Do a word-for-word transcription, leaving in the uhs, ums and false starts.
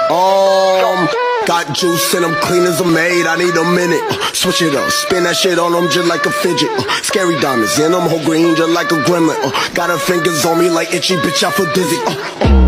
Um, got juice and I'm clean as a maid, I need a minute. Uh, switch it up, spin that shit on them just like a fidget. Uh, scary diamonds, and I'm whole green just like a gremlin. Uh, got her fingers on me like itchy, bitch, I feel dizzy. Uh, uh.